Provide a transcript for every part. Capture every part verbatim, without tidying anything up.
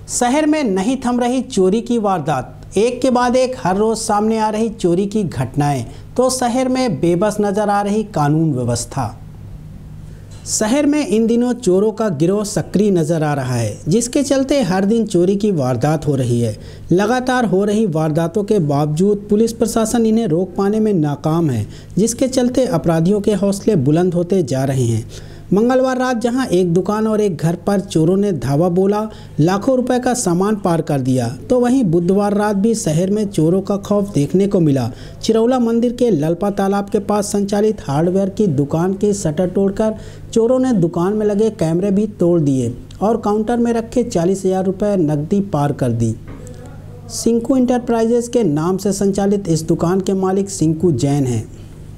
शहर में नहीं थम रही चोरी की वारदात। एक के बाद एक हर रोज सामने आ रही चोरी की घटनाएं, तो शहर में बेबस नजर आ रही कानून व्यवस्था। शहर में इन दिनों चोरों का गिरोह सक्रिय नजर आ रहा है, जिसके चलते हर दिन चोरी की वारदात हो रही है। लगातार हो रही वारदातों के बावजूद पुलिस प्रशासन इन्हें रोक पाने में नाकाम है, जिसके चलते अपराधियों के हौसले बुलंद होते जा रहे हैं। मंगलवार रात जहां एक दुकान और एक घर पर चोरों ने धावा बोला, लाखों रुपए का सामान पार कर दिया, तो वहीं बुधवार रात भी शहर में चोरों का खौफ देखने को मिला। चिरौला मंदिर के ललपा तालाब के पास संचालित हार्डवेयर की दुकान की शटर तोड़कर चोरों ने दुकान में लगे कैमरे भी तोड़ दिए और काउंटर में रखे चालीस हजार रुपये नकदी पार कर दी। सिंकू इंटरप्राइजेज के नाम से संचालित इस दुकान के मालिक सिंकू जैन हैं।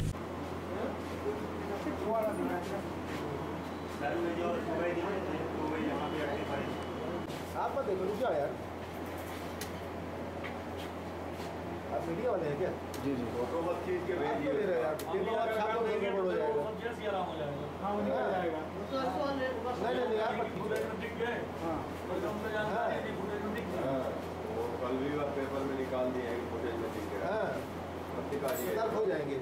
आपका देखो क्या यार, आप मीडिया वाले हैं क्या? जी जी, फोटो मत खींच के भेजिए यार, तीन बार छाप तो नहीं गड़बड़ हो जाएगा। हाँ वो निकल जाएगा। नहीं नहीं यार, हाँ वो कल भी पेपर में निकाल दिए हैं, फुटेज में दिख गया। हाँ सतर्क हो जाएंगे।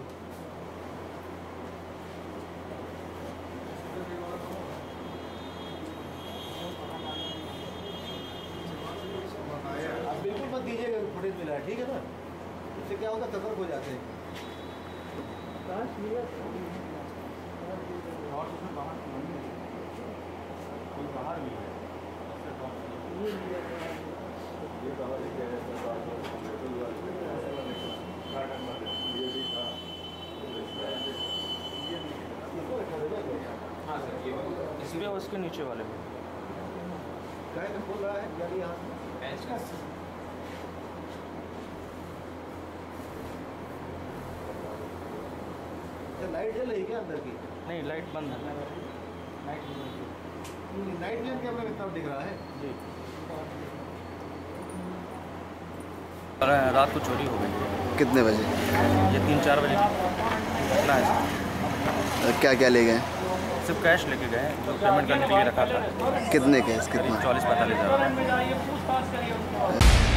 बिल्कुल मत दीजिएगा, फुटेज मिला है, ठीक है ना? इससे क्या होगा, सतर्क हो जाते हैं। कोई बाहर भी है, ये बाहर ही है, हाँ सर, ये इसमें उसके नीचे वाले में क्या खोल रहा है यानी यहाँ लाइट जल रही क्या अंदर की? नहीं, लाइट बंद है। नाइट नाइट लैंप कैमरा में तब दिख रहा है जी। रात को चोरी हो गई। कितने बजे? ये तीन चार बजे घटना है। क्या क्या ले गए? सिर्फ कैश लेके गए, जो पेमेंट करने के लिए रखा था। कितने कैश? कितना? चालीस पैंतालीस हज़ार।